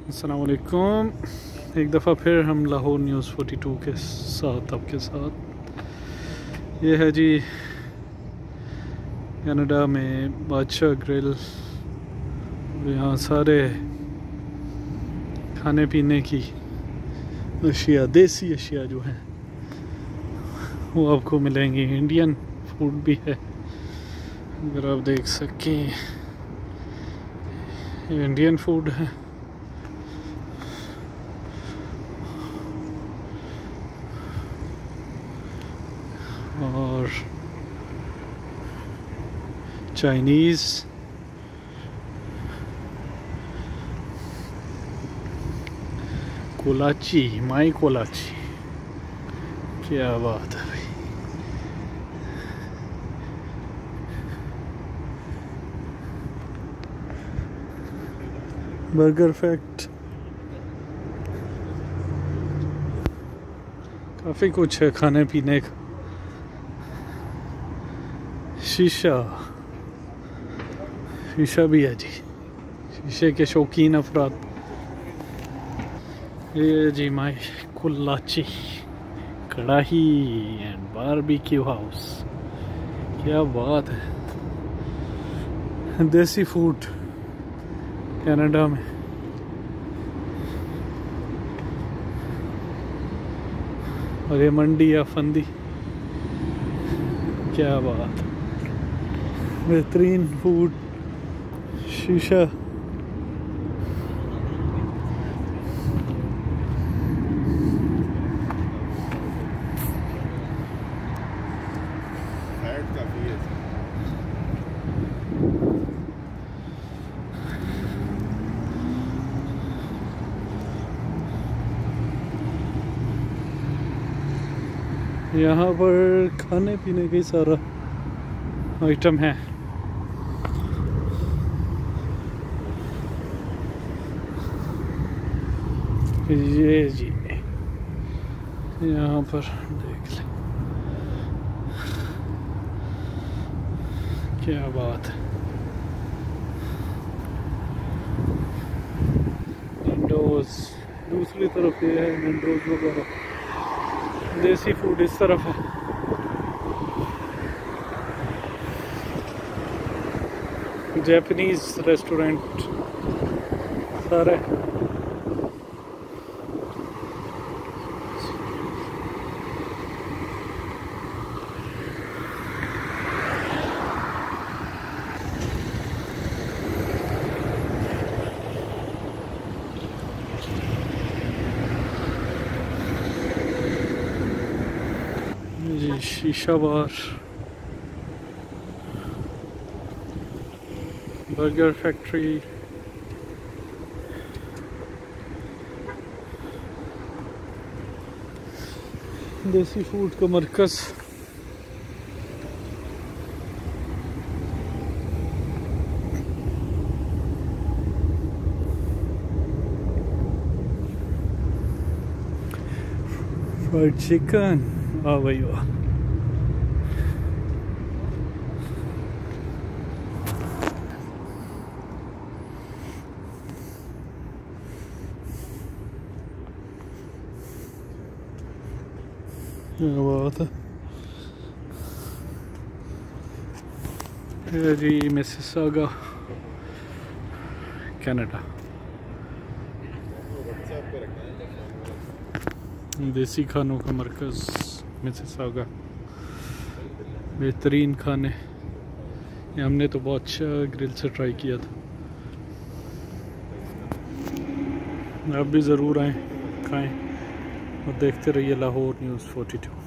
अस्सलाम वालेकुम। एक दफ़ा फिर हम लाहौर न्यूज़ 42 के साथ आपके साथ। ये है जी कनाडा में बादशाह ग्रिल। यहाँ सारे खाने पीने की अशिया, देसी अशिया जो हैं वो आपको मिलेंगी। इंडियन फूड भी है, अगर आप देख सकें इंडियन फूड है। और चाइनीज़, कोलाची, माई कोलाची, क्या बात है भाई। बर्गर फैक्ट, काफ़ी कुछ है खाने पीने का। शीशा भी है जी, शीशे के शौकीन अफराद। ये जी माई कुल्लाची कढ़ाई एंड बारबेक्यू हाउस, क्या बात है। देसी फूड कनाडा में। और ये मंडी या फंदी, क्या बात, बेहतरीन फूड। शीशा, यहाँ पर खाने पीने का सारा आइटम है। ये जी यहाँ पर देख लें, क्या बात है। विंडोज दूसरी तरफ ये है, विंडोज वगैरह। देसी फूड इस तरफ है। जापानीज रेस्टोरेंट सारे। जी शीशा बार, बर्गर फैक्ट्री, देसी फूड का मरकज। फ्राइड चिकन, आ भाई वाह। क्या बात है। ये जी मिसिसागा कनाडा, देसी खानों का मरकज़ मिसिसागा। बेहतरीन खाने, ये हमने तो बहुत अच्छा ग्रिल से ट्राई किया था। आप भी ज़रूर आएँ, खाएँ और देखते रहिए लाहौर न्यूज़ 42।